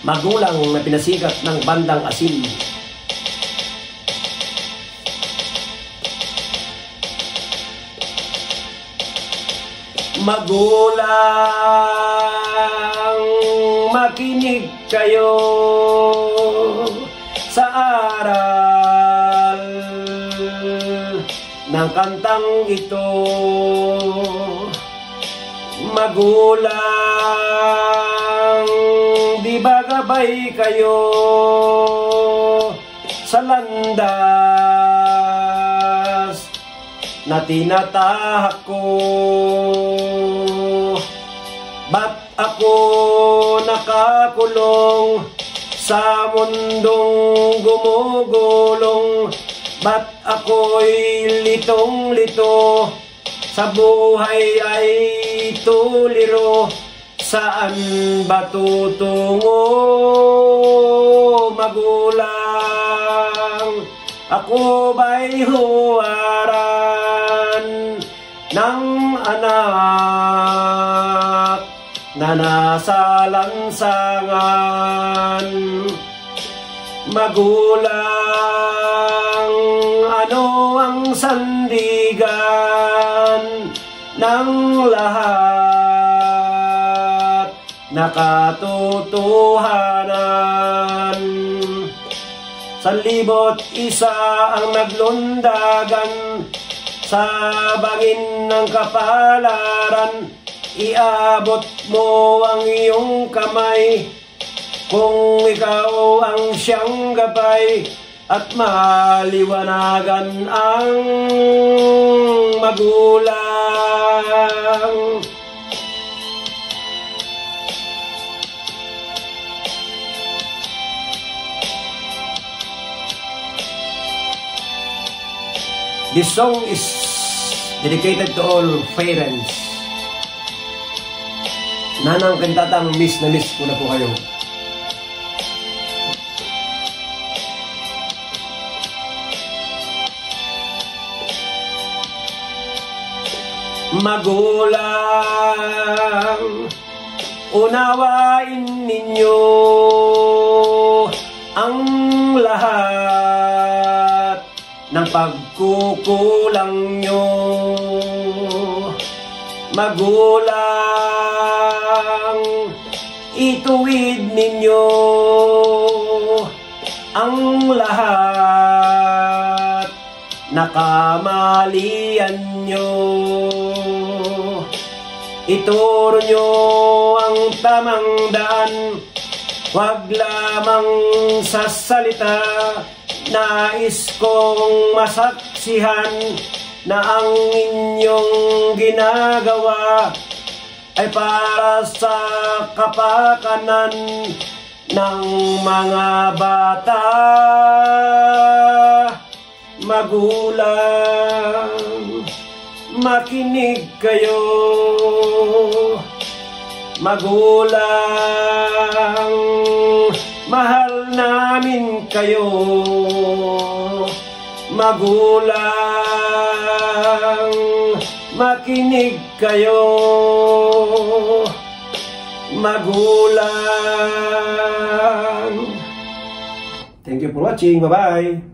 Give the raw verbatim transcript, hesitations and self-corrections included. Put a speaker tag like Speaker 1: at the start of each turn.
Speaker 1: magulang na pinasikat ng bandang asin. Magulang, makinig kayo sa aral ng kantang ito. Magulang, di ba gabay kayo sa landas na tinatahak ko? Ba't ako nakakulong sa mundong gumugulong? Ba't ako'y litong-lito sa buhay ay tuliro? Saan ba tutungo, magulang? Ako ba'y huwaran ng anak na nasa lansangan? Magulang, ano ang sandigan ng lahat na katotohanan? Sanlibot isa ang naglundagan sa bangin ng kapalaran. Iabot mo ang iyong kamay kung ikaw ang siyang gabay, at maliwanagan ang magulang. This song is dedicated to all parents. Nanang kantatang miss na miss ko na po kayo. Magulang, unawain ninyo ang lahat ng pagkukulang nyo. Magulang, ituwid ninyo ang lahat na kamalian nyo. Ituro nyo ang tamang daan, huwag lamang sa salita. Nais kong masaksihan na ang inyong ginagawa ay para sa kapakanan ng mga bata. Magulang, makinig kayo. Magulang, mahal namin kayo. Magulang, makinig kayo. Magulang. Thank you for watching. Bye-bye.